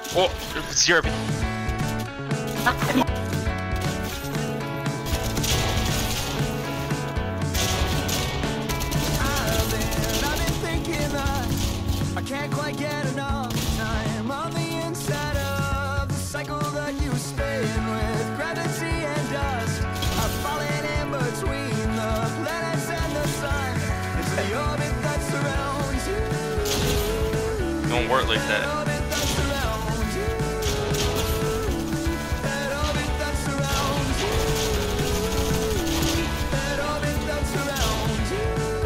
Oh, 0. I can't quite get enough time on the inside of the cycle that you stay in with gravity and dust. I've fallen in between the planets and the sun. It's the orbit that surrounds you. Don't work like that. Orbit that surrounds you. That orbit that surrounds you. That orbit that surrounds you.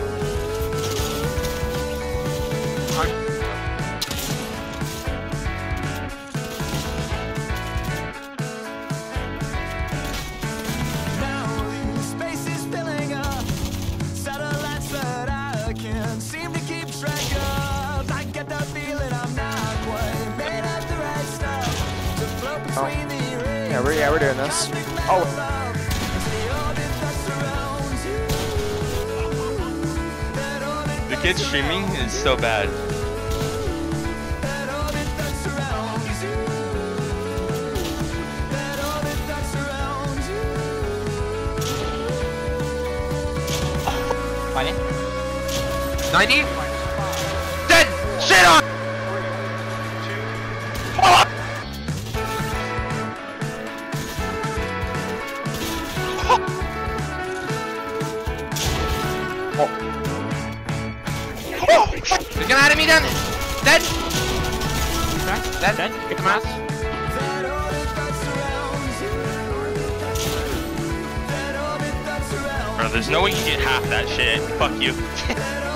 Oh. Yeah, we're doing this. Oh. The kid streaming is so bad. Funny. 90? Dead! Shit on! He's gonna add me down. Dead. Dead. Get the mouse. Bro, there's no way you get half that shit. Fuck you.